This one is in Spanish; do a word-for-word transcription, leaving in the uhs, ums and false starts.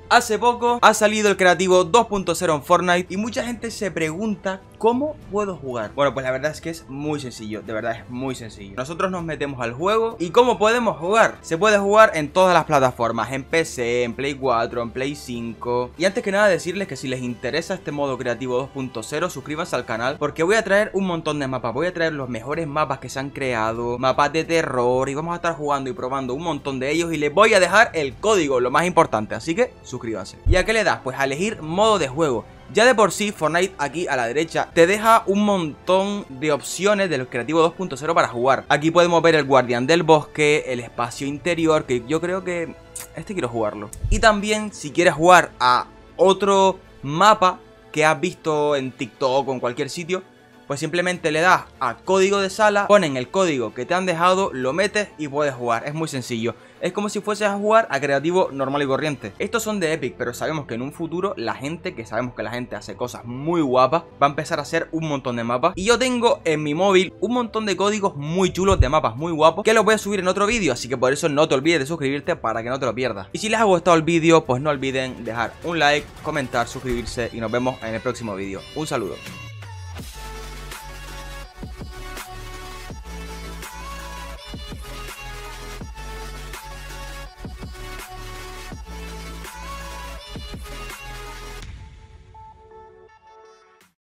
Hace poco ha salido el creativo dos punto cero en Fortnite y mucha gente se pregunta ¿cómo puedo jugar? Bueno, pues la verdad es que es muy sencillo, de verdad es muy sencillo. Nosotros nos metemos al juego y ¿cómo podemos jugar? Se puede jugar en todas las plataformas, en P C, en Play cuatro, en Play cinco. Y antes que nada decirles que si les interesa este modo creativo dos punto cero, suscríbanse al canal porque voy a traer un montón de mapas. Voy a traer los mejores mapas que se han creado, mapas de terror, y vamos a estar jugando y probando un montón de ellos y les voy a dejar el código, lo más importante, así que suscríbanse. ¿Y a qué le das? Pues a elegir modo de juego. Ya de por sí Fortnite aquí a la derecha te deja un montón de opciones del creativo dos punto cero para jugar. Aquí podemos ver el guardián del bosque, el espacio interior, que yo creo que este quiero jugarlo. Y también si quieres jugar a otro mapa que has visto en TikTok o en cualquier sitio, pues simplemente le das a código de sala, ponen el código que te han dejado, lo metes y puedes jugar. Es muy sencillo. Es como si fueses a jugar a creativo normal y corriente. Estos son de Epic, pero sabemos que en un futuro la gente, que sabemos que la gente hace cosas muy guapas, va a empezar a hacer un montón de mapas. Y yo tengo en mi móvil un montón de códigos muy chulos de mapas muy guapos que los voy a subir en otro vídeo, así que por eso no te olvides de suscribirte para que no te lo pierdas. Y si les ha gustado el vídeo, pues no olviden dejar un like, comentar, suscribirse y nos vemos en el próximo vídeo. Un saludo.